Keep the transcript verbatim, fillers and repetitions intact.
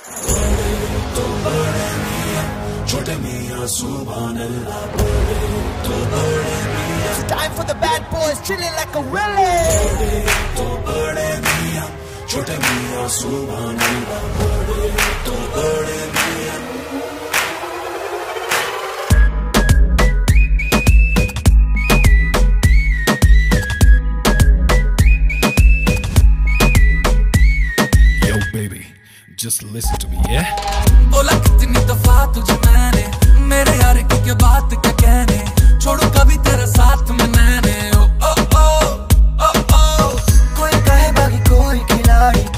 तो बड़े मियां, छोटे मियां सुभान अल्लाह, बड़े तो बड़े मियां। Time for the bad boys chilling like a willy. बड़े तो बड़े मियां, छोटे मियां सुभान अल्लाह, बड़े तो बड़े मियां। Yo baby, just listen to me, yeah? बोला कितनी दफा तुझे मैंने, मेरे यार की क्या बात क्या कहने, छोड़ू कभी तेरा साथ में मैंने। ओ ओ ओ ओ ओ कोई कहे बागी कोई खिलाड़ी,